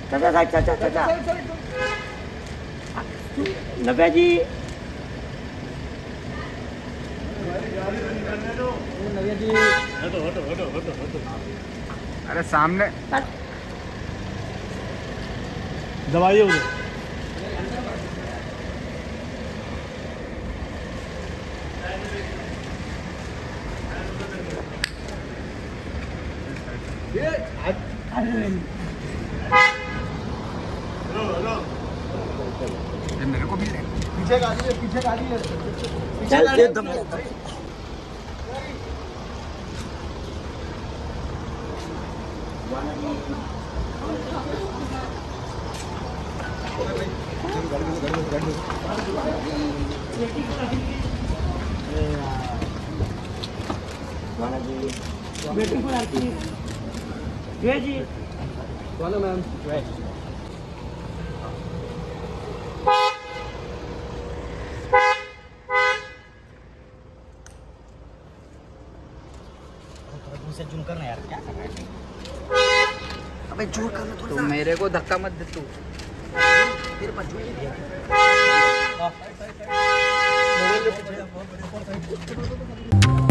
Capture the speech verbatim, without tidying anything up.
चाचा साइड चाचा चाचा नव्या जी नव्या जी हटो हटो हटो हटो हटो अरे सामने दवाइए उधर मेरे को भी ले पीछे गाड़ी है पीछे गाड़ी है चल एकदम ब्यूटीफुल आरती जय जी बोलो मैम जय से जूम करना यार क्या कर रहा है अबे जोर करना थोड़ा तो मेरे को धक्का मत दे तू तेरे पास जोर दिया